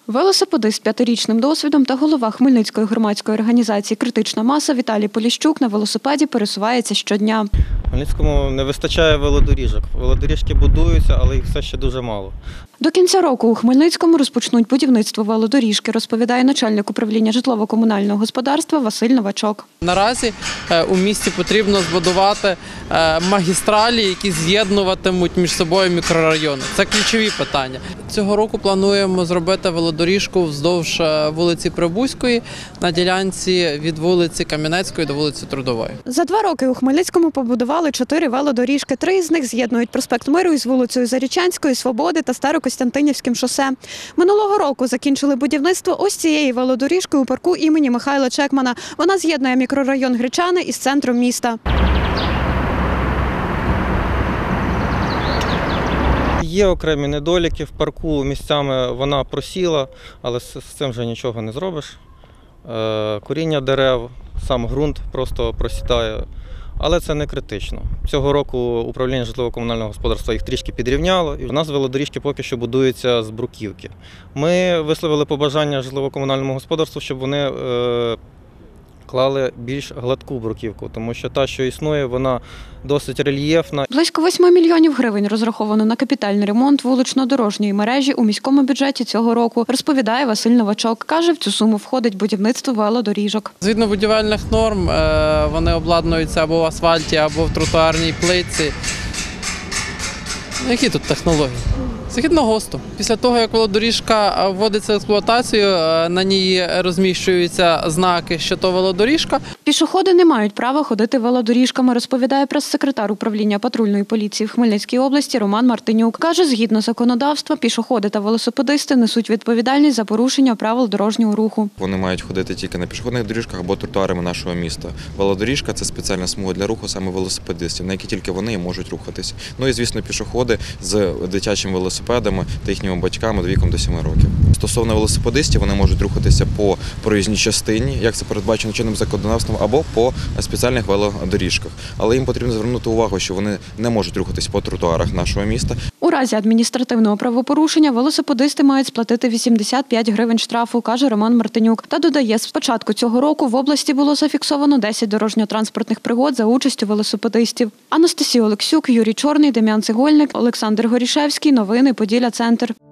Велосипедист з 5-річним досвідом та голова Хмельницької громадської організації «Критична маса» Віталій Поліщук на велосипеді пересувається щодня. В Хмельницькому не вистачає велодоріжок. Велодоріжки будуються, але їх все ще дуже мало. До кінця року у Хмельницькому розпочнуть будівництво велодоріжки, розповідає начальник управління житлово-комунального господарства Василь Новачок. Наразі у місті потрібно збудувати магістралі, які з'єднуватимуть між собою мікрорайони. Це ключові питання. Цього року плануємо зробити велодоріжку вздовж вулиці Прибузької на ділянці від вулиці Кам'янецької до вулиці Трудової. За 2 роки у Хмельницькому побудували 4 велодоріжки. 3 з них з'єднують проспект Миру із вулицею Зарічанської, Свободи та Старокостянтинівським шосе. Минулого року закінчили будівництво ось цієї велодоріжки у парку імені Михайла Чекмана. Вона з'єднує мікрорайон Гречани із центром міста. Є окремі недоліки в парку, місцями вона просіла, але з цим вже нічого не зробиш. Коріння дерев, сам ґрунт просто просідає, але це не критично. Цього року управління житлово-комунального господарства їх трішки підрівняло, і у нас велодоріжки поки що будуються з бруківки. Ми висловили побажання житлово-комунальному господарству, щоб вони клали більш гладку бруківку, тому що та, що існує, вона досить рельєфна. Близько 8 мільйонів гривень розраховано на капітальний ремонт вулично-дорожньої мережі у міському бюджеті цього року, розповідає Василь Новачок. Каже, в цю суму входить будівництво велодоріжок. Згідно будівельних норм, вони обладнуються або в асфальті, або в тротуарній плитці. Які тут технології? Згідно ГОСТу. Після того, як велодоріжка вводиться в експлуатацію, на ній розміщуються знаки, що то велодоріжка. Пішоходи не мають права ходити велодоріжками, розповідає прес-секретар управління патрульної поліції в Хмельницькій області Роман Мартинюк. Каже, згідно законодавства, пішоходи та велосипедисти несуть відповідальність за порушення правил дорожнього руху. Вони мають ходити тільки на пішохідних доріжках або тротуарами нашого міста. Велодоріжка – це спеціальна смуга для руху саме велосипедистів, на які тільки вони можуть рухатись. Ну і, звісно, пішоходи з дитячими велосипедами та їхніми батьками віком до 7 років. Стосовно велосипедистів, вони можуть рухатися по проїзній частині, як це передбачено чинним законодавством, або по спеціальних велодоріжках. Але їм потрібно звернути увагу, що вони не можуть рухатись по тротуарах нашого міста. У разі адміністративного правопорушення велосипедисти мають сплатити 85 гривень штрафу, каже Роман Мартинюк. Та додає, з початку цього року в області було зафіксовано 10 дорожньо-транспортних пригод за участю велосипедистів. Анастасія Олексюк, Юрій Чорний, Дем'ян Цегольник, Олександр Горішевський. Новини Поділля Центр.